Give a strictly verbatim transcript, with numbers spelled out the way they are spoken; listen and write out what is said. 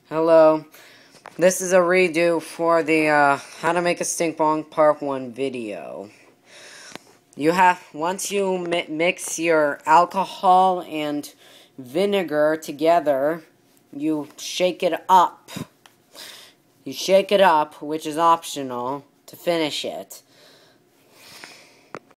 Hello, this is a redo for the uh, How to Make a Stink Bong Part one video. You have, once you mi mix your alcohol and vinegar together, you shake it up. You shake it up, which is optional, to finish it.